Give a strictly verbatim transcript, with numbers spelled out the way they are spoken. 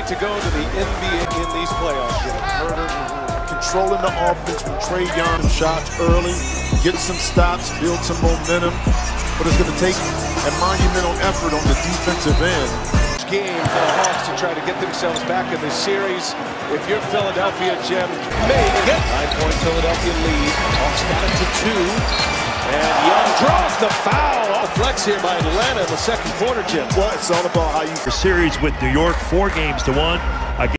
right to go to the N B A in these playoffs. Murder, controlling the offense from Trae shots early, get some stops, build some momentum, but it's going to take a monumental effort on the defensive end. Game for the Hawks to try to get themselves back in this series. If you're Philadelphia, Jim, made it. Nine-point Philadelphia lead. Hawks got it to two. And Young draws the foul. Off flex here by Atlanta in the second quarter, Jim. Well, it's all about how you... Series with New York, four games to one.